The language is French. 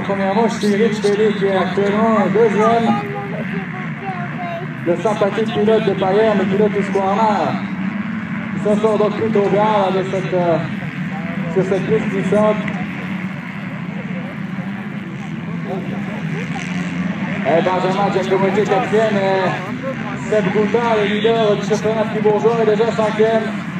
première manche, c'est Rich Pelé qui est actuellement deuxième. Le sympathique pilote de Payerne, le pilote du Square, qui s'en sort donc plutôt bien là, sur cette piste glissante. Et Benjamin Giacometti quatrième et Seb Goulbin, le leader du championnat fribourgeois, est déjà cinquième.